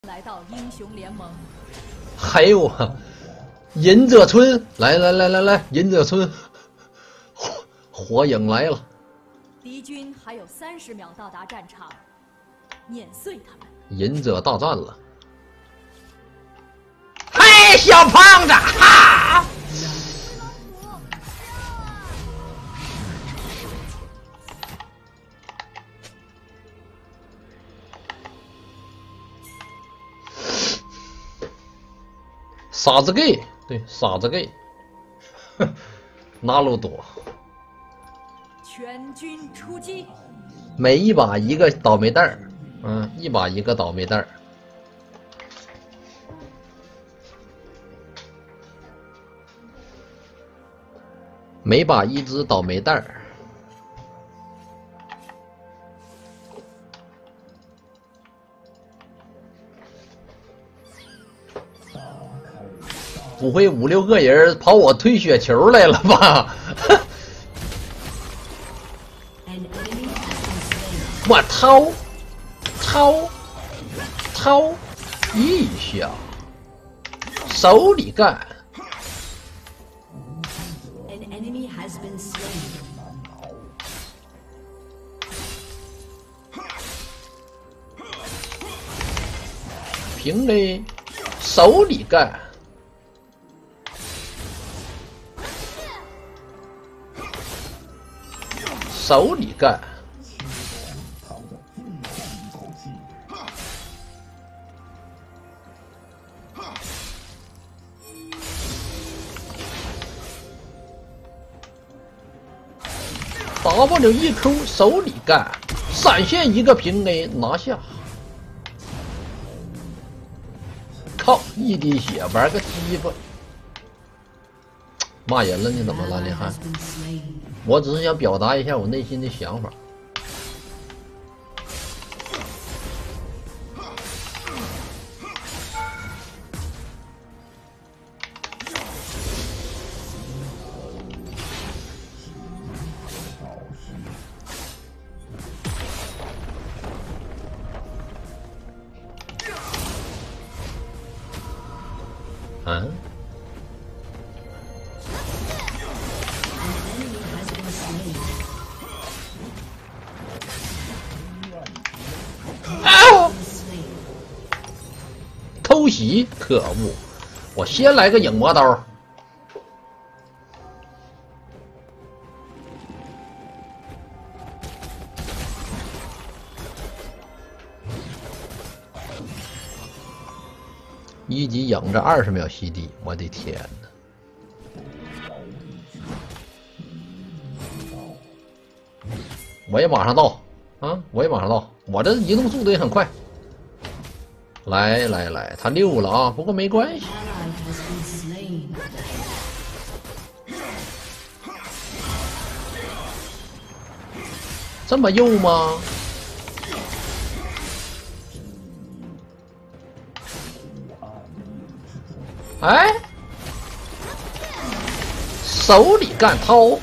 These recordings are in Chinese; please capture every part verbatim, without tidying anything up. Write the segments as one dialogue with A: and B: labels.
A: 来到英雄联盟，
B: 还有啊，忍者村，来来来来来，忍者村，火火影来了。
A: 敌军还有三十秒到达战场，碾碎他们。
B: 忍者大战了。嘿，小胖子，哈！傻子 gay， 对，傻子 gay， 那路多。
A: 全军出击，
B: 每一把一个倒霉蛋儿，嗯，一把一个倒霉蛋儿。每把一只倒霉蛋儿。不会五六个人跑我推雪球来了吧？我掏掏掏一下，手里干。平嘞，手里干。手里干，W 一 Q 手里干，闪现一个平 A 拿下。靠，一滴血玩个鸡巴！骂人了你怎么了，李涵？我只是想表达一下我内心的想法。嗯？偷袭，可恶！我先来个影魔刀。一级影着二十秒 C D， 我的天哪！我也马上到啊！我也马上到，我这移动速度也很快。来来来，他溜了啊，不过没关系。这么幼吗？哎，手里干掏，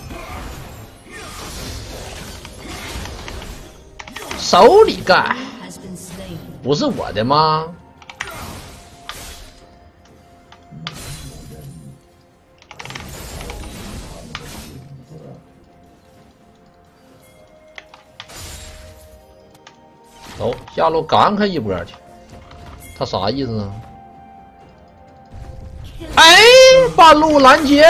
B: 手里干。不是我的吗？走，下路赶开一波去。他啥意思啊？哎，半路拦截！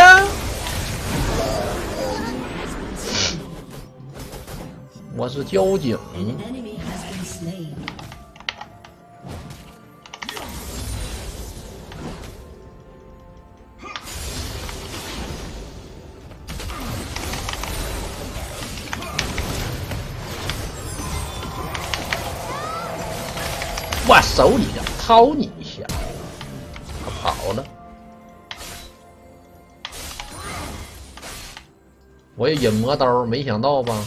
B: 我是交警。我手里的掏你一下，他跑了。我有影魔刀，没想到吧？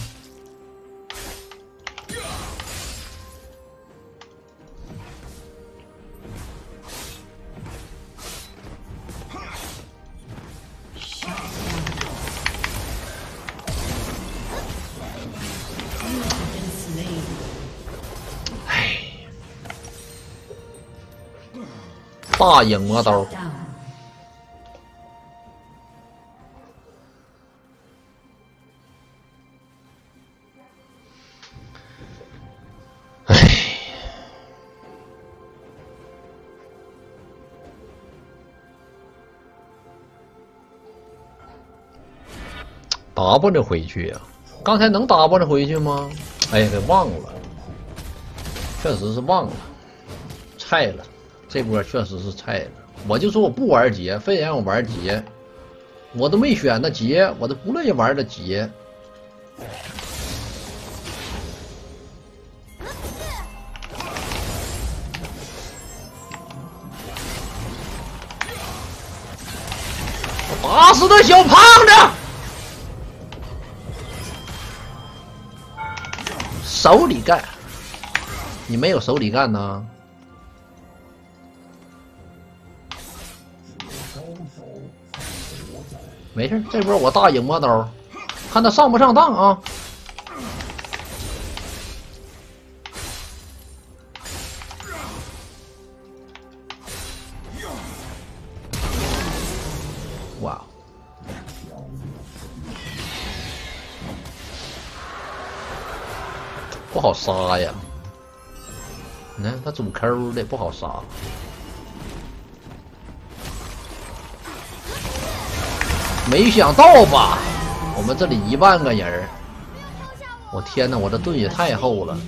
B: 大影魔刀。唉。 打不着回去呀、啊！刚才能打不着回去吗？哎，给忘了，确实是忘了，菜了，这波确实是菜了。我就说我不玩劫，非得让我玩劫，我都没选的劫，我都不乐意玩的劫。我打死那小胖子！ 手里干，你没有手里干呢？没事，这波我大影魔刀，看他上不上当啊！哇！ 不好杀呀！你看他主 Q 的不好杀，没想到吧？我们这里一万个人，我天哪！我这盾也太厚了，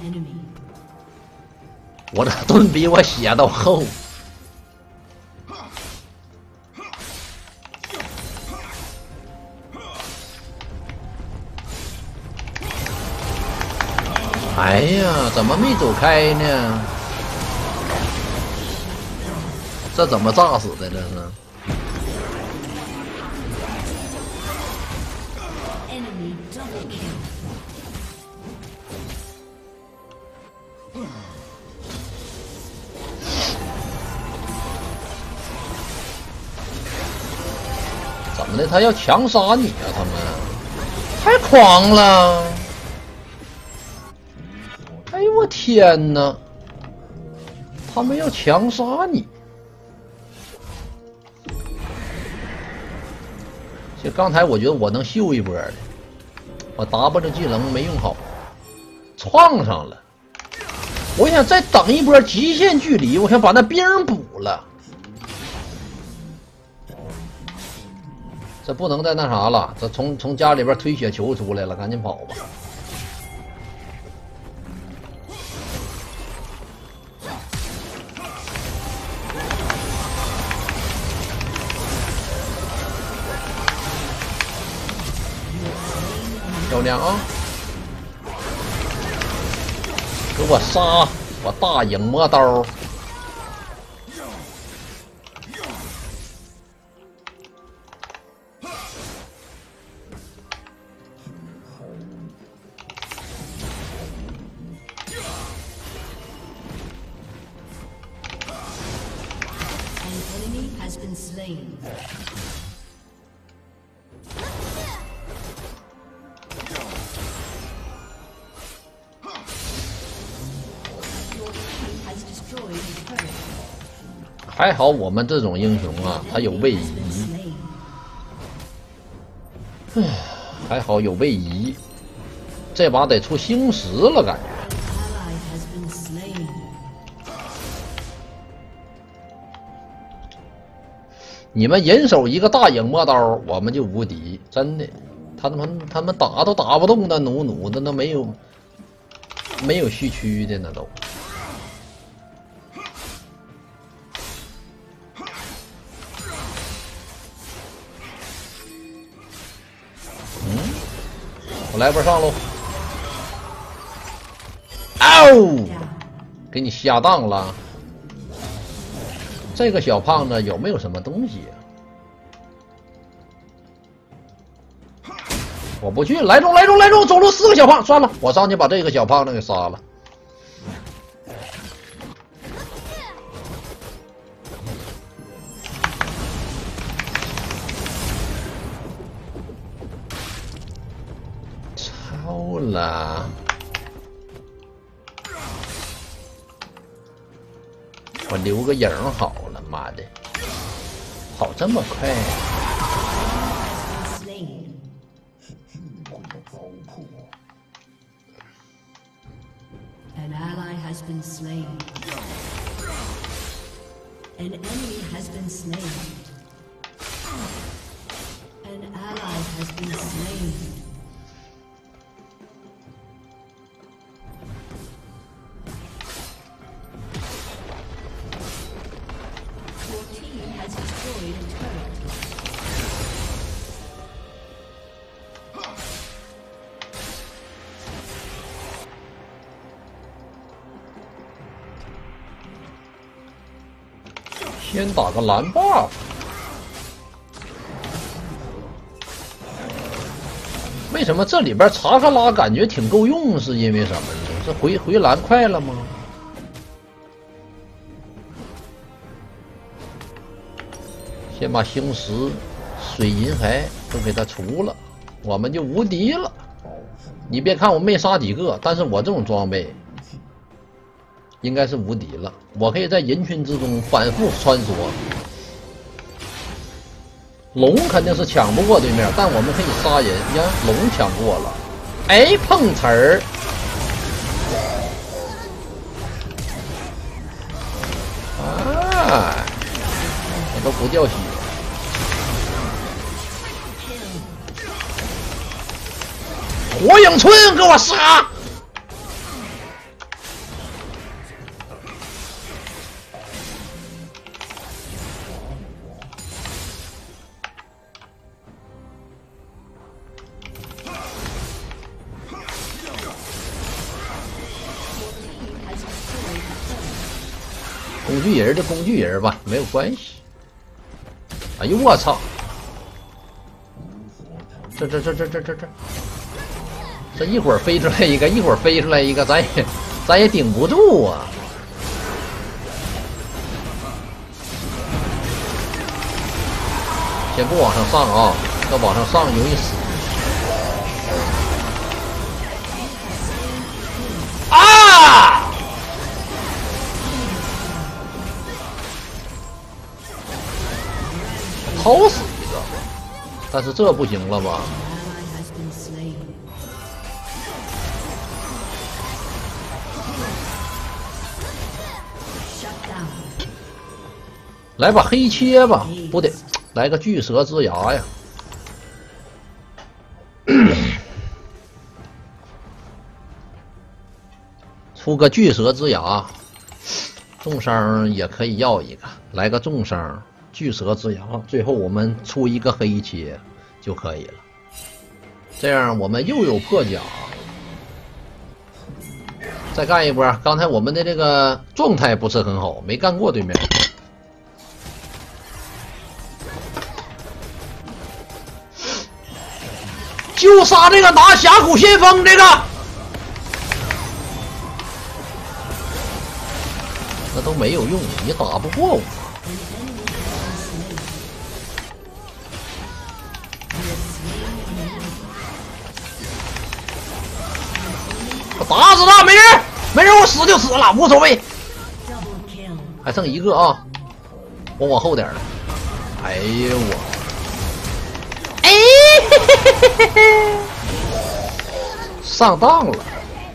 B: 我这盾比我血都厚。哎呀，怎么没走开呢？这怎么炸死的？这是？怎么的？他要强杀你啊！他们太狂了！ 哎呦我天哪！他们要强杀你！就刚才我觉得我能秀一波的，我 W 技能没用好，创上了。我想再等一波极限距离，我想把那兵补了。这不能再那啥了，这从从家里边推雪球出来了，赶紧跑吧。 漂亮啊！给我杀！我大影魔刀！还好我们这种英雄啊，他有位移。唉，还好有位移，这把得出星石了，感觉。你们人手一个大影魔刀，我们就无敌，真的。他们他们打都打不动那弩弩的，那没有没有虚区的那都。 我来波上喽！嗷！给你下当了。这个小胖子有没有什么东西、啊？我不去，来中来中来中，走路四个小胖，算了，我上去把这个小胖子给杀了。超了。 我留个影好了， 妈的，跑这么快、啊！
C: An ally has been slain. An enemy has been slain. An ally has been slain. Your team has destroyed a turret.
B: 先打个蓝 buff。为什么这里边查克拉感觉挺够用？是因为什么呢？是回回蓝快了吗？先把星石、水银骸都给他除了，我们就无敌了。你别看我没杀几个，但是我这种装备。 应该是无敌了，我可以在人群之中反复穿梭。龙肯定是抢不过对面，但我们可以杀人。呀，龙抢过了，哎，碰瓷儿。哎，我都不掉血。火影村，给我杀！ 工具人的工具人吧，没有关系。哎呦我操！这这这这这这这，这一会儿飞出来一个，一会儿飞出来一个，咱也咱也顶不住啊！先不往上上啊，要往上上容易死。啊！ 掏死一个，但是这不行了吧？来把黑切吧，不得来个巨蛇之牙呀！出个巨蛇之牙，重伤也可以要一个，来个重伤。 巨蛇之牙，最后我们出一个黑切就可以了。这样我们又有破甲，再干一波。刚才我们的这个状态不是很好，没干过对面。就杀这个拿峡谷先锋这个，那都没有用，你打不过我。 打死他，没人，没人，我死就死了，无所谓。还剩一个啊，我往后点了。哎呦我，哎，嘿嘿嘿嘿上当了。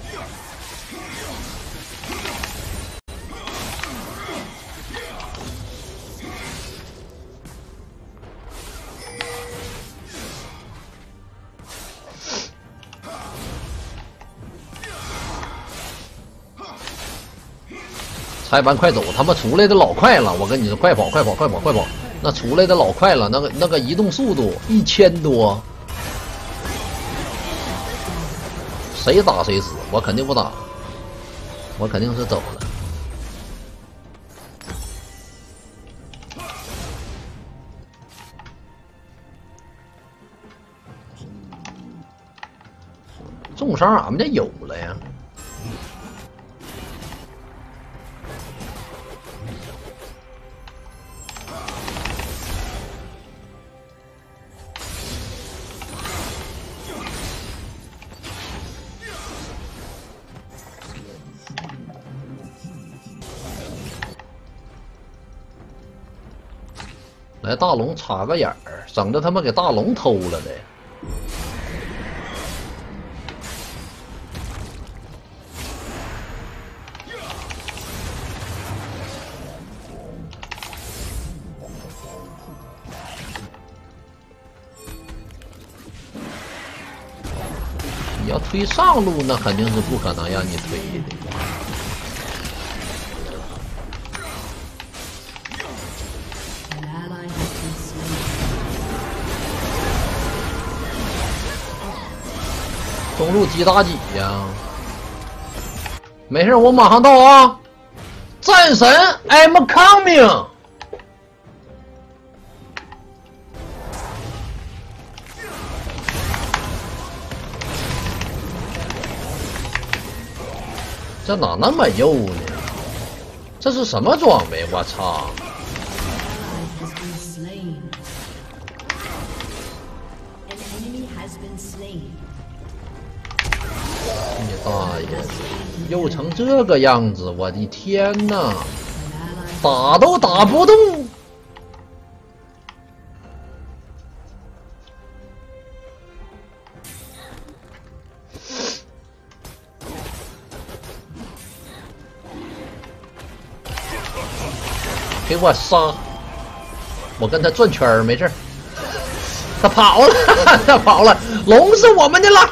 B: 裁判快走！他们出来的老快了，我跟你说，快跑，快跑，快跑，快跑！那出来的老快了，那个那个移动速度一千多，谁打谁死，我肯定不打，我肯定是走了。重伤俺们家有了呀。 来大龙插个眼儿，整的他妈给大龙偷了的。你要推上路，那肯定是不可能让你推的。中路几打几呀？没事，我马上到啊！战神 ，I'm coming。这哪那么幼呢？这是什么装备？我操！你大爷！幼成这个样子，我的天哪！打都打不动。给我杀！我跟他转圈儿，没事。他跑了，他跑了，龙是我们的了。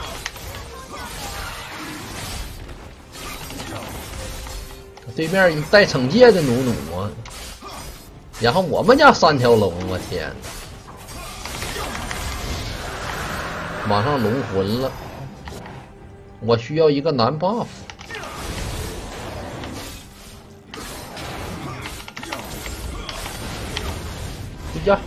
B: 对面带惩戒的努努啊，然后我们家三条龙，我天！马上龙魂了，我需要一个男 buff。呀！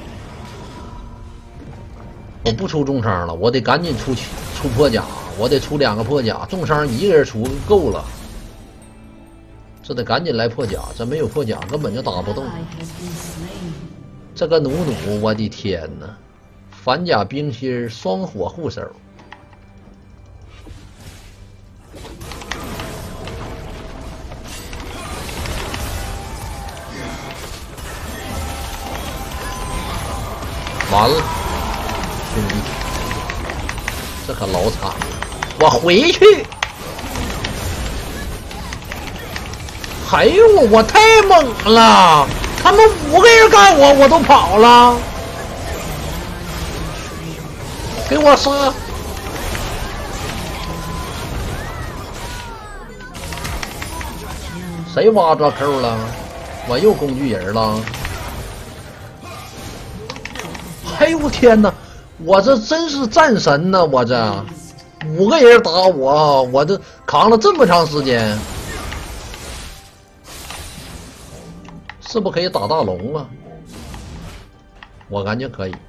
B: 我不出重伤了，我得赶紧出出破甲，我得出两个破甲，重伤一个人出够了。这得赶紧来破甲，这没有破甲根本就打不动。这个努努，我的天哪！反甲冰心双火护手。完了，兄弟，这可老惨了！我回去。哎呦，我太猛了！他们五个人干我，我都跑了。给我杀！谁挖着扣了？我又工具人了。哎呦我天哪！我这真是战神呐！我这五个人打我，我这扛了这么长时间，是不是可以打大龙啊？我感觉可以。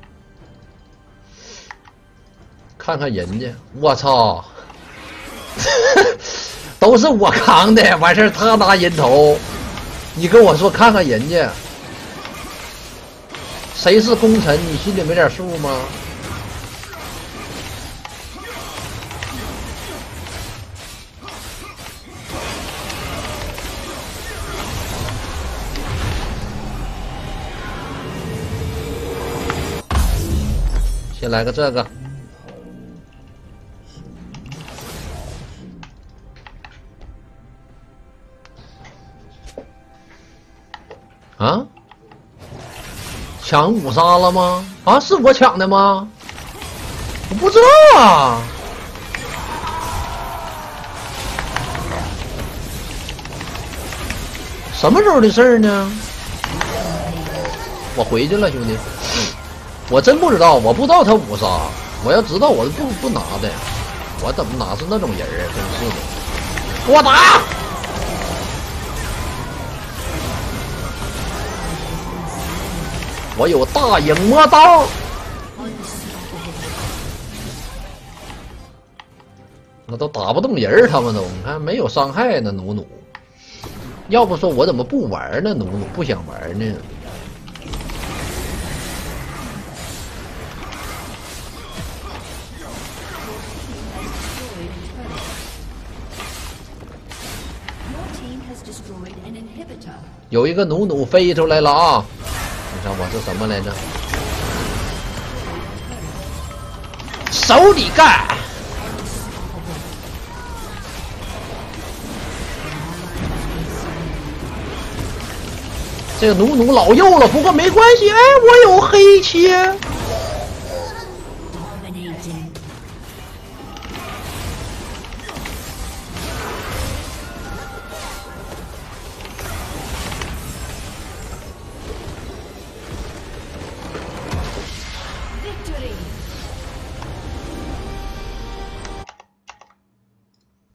B: 看看人家，我操，都是我扛的，完事儿他拿人头。你跟我说，看看人家。谁是功臣？你心里没点数吗？先来个这个。啊？抢五杀了吗？啊，是我抢的吗？我不知道啊。什么时候的事儿呢？我回去了，兄弟。我真不知道，我不知道他五杀。我要知道，我不不拿的。我怎么哪是那种人啊？真是的。给我打！我有大影魔刀，我都打不动人，他们都你看没有伤害呢，努努。要不说我怎么不玩呢？努努不想玩呢。有一个努努飞出来了啊！ 你看我是什么来着？手里干。这个努努老幼了，不过没关系，哎，我有黑切，